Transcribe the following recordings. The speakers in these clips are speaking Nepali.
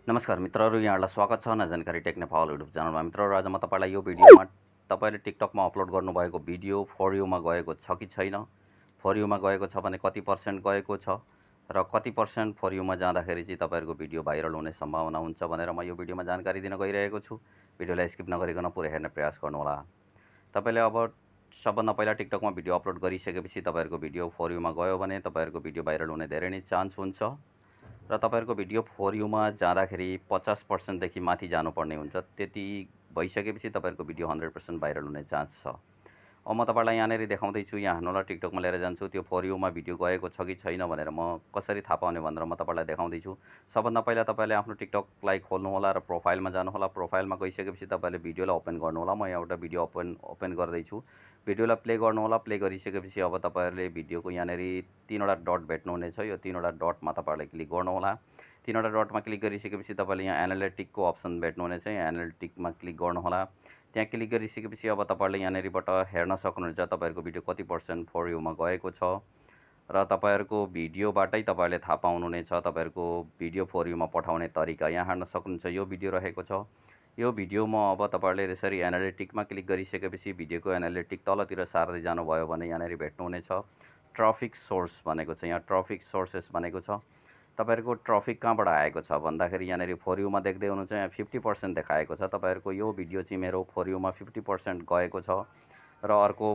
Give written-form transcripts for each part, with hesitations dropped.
नमस्कार मित्रहरू, यहाँलाई स्वागत छ जानकारी टेक्नेपाल युट्युब च्यानलमा। मित्रहरू, आज म तपाईलाई यो भिडियोमा तपाईले टिकटकमा अपलोड गर्नुभएको भिडियो फर यूमा गएको छ कि छैन, फर यूमा गएको छ भने कति % गएको छ र कति % फर यूमा जाँदाखेरि चाहिँ तपाईहरुको भिडियो भाइरल हुने सम्भावना हुन्छ भनेर म यो भिडियोमा जानकारी दिन गइरहेको छु। भिडियोलाई स्किप नगरिकन पुरै हेर्ने प्रयास गर्नुहोला। तपाईले अब सबभन्दा पहिला टिकटकमा भिडियो अपलोड गरिसकेपछि तपाईहरुको भिडियो फर यूमा गयो भने तपाईहरुको भिडियो भाइरल हुने धेरै नै चान्स हुन्छ र तपाईहरुको भिडियो फर यूमा जाँदाखेरि 50% देखि माथि जानुपर्ने हुन्छ। त्यति भइसकेपछि तपाईहरुको भिडियो 100% भाइरल हुने चान्स छ। अब म तपाईलाई यहाँनेरि देखाउँदै छु। यहाँ हेर्नुला, टिकटकमा लिएर जान्छु। त्यो फर यूमा भिडियो गएको छ कि छैन भनेर म कसरी थाहा पाउने भनेर म तपाईलाई देखाउँदै छु। सबभन्दा पहिला तपाईले आफ्नो टिकटकलाई खोल्नु होला र प्रोफाइलमा जानु होला। प्रोफाइलमा गइसकेपछि तपाईले भिडियोलाई ओपन गर्नु होला। म यहाँ एउटा भिडियो ओपन गर्दै छु। भिडियोलाई प्ले गर्नु होला। प्ले गरिसकेपछि अब तपाईहरुले भिडियोको यहाँनेरि तीनवटा डट भेट्नुहुनेछ। यो तीनवटा डटमा तपाईले क्लिक गर्नु होला। तीनवटा डटमा क्लिक गरिसकेपछि तपाईले यहाँ एनालिटिकको अप्सन भेट्नुहुनेछ। यहाँ एनालिटिकमा क्लिक गर्नु होला। त्यहाँ क्लिक गरिसकेपछि अब तपाईले यहाँनेरिबाट हेर्न सक्नुहुन्छ तपाईहरुको भिडियो कति % फर यूमा गएको छ र तपाईहरुको भिडियोबाटै तपाईले थाहा पाउनुहुनेछ तपाईहरुको भिडियो फर यूमा पठाउने तरिका। यहाँ हेर्न सक्नुहुन्छ यो भिडियो रहेको छ। यो भिडियोमा अब तपाईले यसरी एनालिटिकमा क्लिक गरिसकेपछि भिडियोको एनालिटिक तलतिर सार्दै जानुभयो भने यहाँनेरि भेट्नुहुनेछ ट्राफिक सोर्स भनेको छ। यहाँ ट्राफिक सोर्सेस भनेको छ। तपाईहरुको ट्राफिक कहाँबाट आएको छ भन्दाखेरि यहाँनेरि फर यूमा देख्दै हुनुहुन्छ। यहाँ 50% देखाएको छ। तपाईहरुको यो भिडियो चाहिँ मेरो फर यूमा 50% गएको छ र अर्को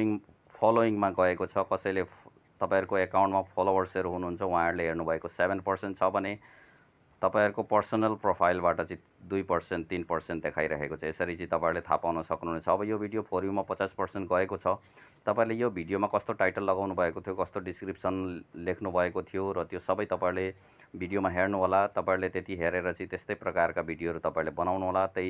फलोइङमा गएको छ। कसैले तपाईहरुको एकाउन्टमा फलोवर्सहरु हुनुहुन्छ, उहाँहरुले हेर्नुभएको 7% छ भने तपाईहरुको पर्सनल प्रोफाइलबाट चाहिँ 2% 3% देखाइरहेको छ। यसरी चाहिँ तपाईहरुले थाहा पाउन सक्नुहुनेछ। अब यो भिडियो फर यूमा 50% गएको छ। तपाईले यो भिडियोमा कस्तो टाइटल लगाउनु भएको थियो, कस्तो डिस्क्रिप्सन लेख्नु भएको थियो र त्यो सबै तपाईले भिडियोमा हेर्नु होला। तपाईले त्यति हेरेर चाहिँ त्यस्तै प्रकारका भिडियोहरु तपाईले बनाउनु होला। त्यही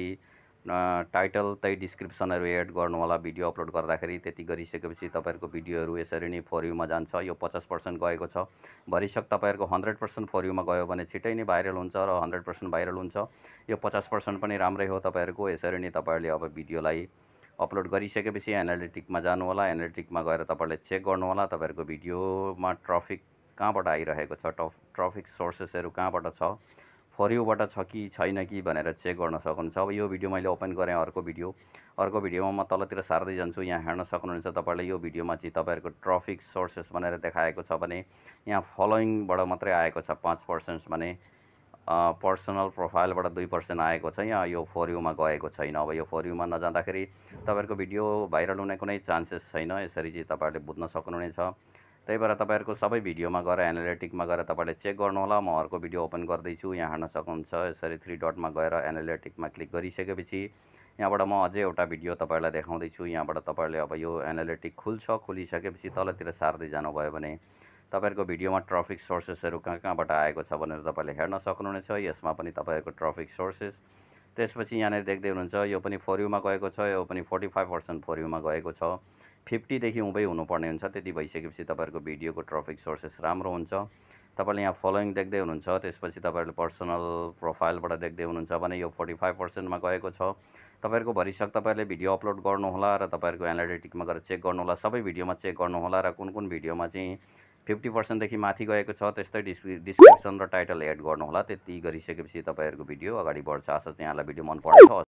टाइटल, त्यही डिस्क्रिप्सनहरु एड गर्नु होला भिडियो अपलोड गर्दाखेरि। त्यति गरिसकेपछि तपाईहरुको भिडियोहरु यसरी नै फर यूमा जान्छ। यो 50% गएको छ। भरिसक तपाईहरुको 100% फर यूमा गयो भने छिटै नै भाइरल हुन्छ र 100% भाइरल हुन्छ। यो 50% पनि राम्रै हो तपाईहरुको। यसरी नै तपाईहरुले अब भिडियोलाई अपलोड गरिसकेपछि एनालिटिकमा जानु होला। एनालिटिकमा गएर तपाईले चेक गर्नु होला तपाईहरुको भिडियोमा ट्राफिक कहाँबाट आइरहेको छ, ट्राफिक सोर्सेसहरु कहाँबाट छ, फर यूबाट छ कि छैन कि भनेर चेक गर्न सक्नुहुन्छ। अब यो भिडियो मैले ओपन गरेँ अर्को भिडियोमा म तलतिर सार्दै जान्छु। यहाँ हेर्न सक्नुहुन्छ तपाईले यो भिडियोमा चाहिँ तपाईहरुको ट्राफिक सोर्सेस भनेर देखाएको छ भने यहाँ फलोइङबाट मात्रै आएको छ 5% भने पर्सनल प्रोफाइलबाट 2% आएको छ। यहाँ यो फर यूमा गएको छैन। अब यो फर यूमा नजाँदाखेरि तपाईहरुको भिडियो भाइरल हुने कुनै चान्सेस छैन। यसरी चाहिँ तपाईले बुझ्न सक्नुहुनेछ। त्यही भएर तपाईहरुको सबै भिडियोमा गएर एनालिटिकमा गएर तपाईले चेक गर्नु होला। म अर्को भिडियो ओपन गर्दै छु। यहाँ हेर्न सक्नुहुन्छ यसरी 3 डटमा गएर एनालिटिकमा क्लिक गरिसकेपछि यहाँबाट म अझै एउटा भिडियो तपाईलाई देखाउँदै छु। यहाँबाट तपाईले अब यो एनालिटिक खुल्छ। खुलिसकेपछि तलतिर सार्दै जानुभयो भने तपाईहरुको भिडियोमा ट्राफिक सोर्सेसहरु कहाँबाट आएको छ भनेर तपाईले हेर्न सक्नुहुनेछ। यसमा पनि तपाईहरुको ट्राफिक सोर्सेस, त्यसपछि यहाँनेर देख्दै हुनुहुन्छ यो पनि फर यूमा गएको छ। यो पनि 45% फर यूमा गएको छ। 50 देखि उँभै हुनुपर्ने हुन्छ। त्यति भइसकेपछि तपाईहरुको भिडियोको ट्राफिक सोर्सेस राम्रो हुन्छ। तपाईले यहाँ फलोइङ देख्दै हुनुहुन्छ। त्यसपछि तपाईहरुले पर्सनल प्रोफाइलबाट देख्दै हुनुहुन्छ भने यो 45% मा गएको छ। तपाईहरुको भरिसक तपाईहरुले भिडियो अपलोड गर्नु होला र तपाईहरुको एनालिटिकमा गएर चेक गर्नु होला। सबै भिडियोमा चेक गर्नु होला र कुन भिडियोमा चाहिँ 50% देखि माथि गएको छ त्यस्तै डिस्क्रिप्सन र टाइटल एड गर्नु होला। त्यति गरिसकेपछि तपाईहरुको भिडियो अगाडि बढ्छ। आशा छ यहाँलाई भिडियो मन परेको छ।